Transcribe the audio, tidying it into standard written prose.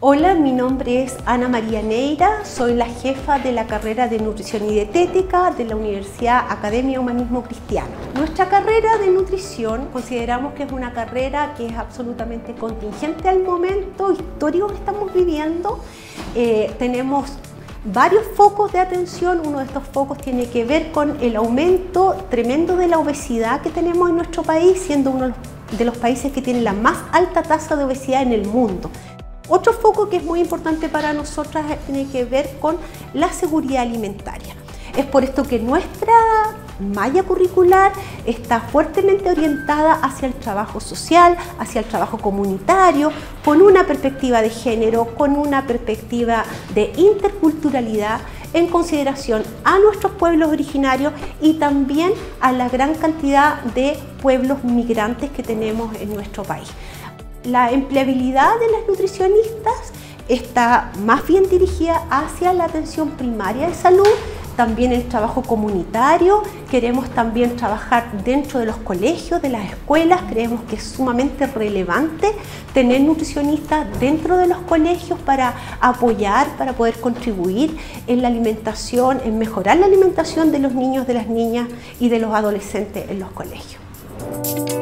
Hola, mi nombre es Ana María Neira, soy la jefa de la carrera de Nutrición y Dietética de la Universidad Academia Humanismo Cristiano. Nuestra carrera de nutrición consideramos que es una carrera que es absolutamente contingente al momento histórico que estamos viviendo. Tenemos varios focos de atención. Uno de estos focos tiene que ver con el aumento tremendo de la obesidad que tenemos en nuestro país, siendo uno de los países que tiene la más alta tasa de obesidad en el mundo. Otro foco que es muy importante para nosotras tiene que ver con la seguridad alimentaria. Es por esto que nuestra malla curricular está fuertemente orientada hacia el trabajo social, hacia el trabajo comunitario, con una perspectiva de género, con una perspectiva de interculturalidad, en consideración a nuestros pueblos originarios y también a la gran cantidad de pueblos migrantes que tenemos en nuestro país. La empleabilidad de las nutricionistas está más bien dirigida hacia la atención primaria de salud, también el trabajo comunitario. Queremos también trabajar dentro de los colegios, de las escuelas. Creemos que es sumamente relevante tener nutricionistas dentro de los colegios para apoyar, para poder contribuir en la alimentación, en mejorar la alimentación de los niños, de las niñas y de los adolescentes en los colegios.